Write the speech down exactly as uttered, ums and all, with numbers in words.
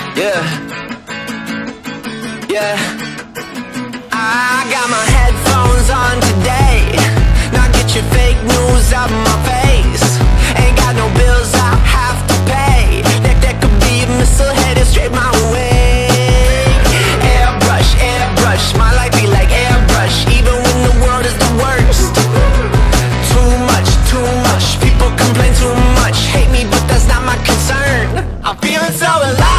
Yeah, yeah. I got my headphones on today. Now get your fake news out of my face. Ain't got no bills I have to pay. That, that could be a missile headed straight my way. Airbrush, airbrush, my life be like airbrush. Even when the world is the worst. Too much, too much, people complain too much. Hate me but that's not my concern. I'm feeling so alive.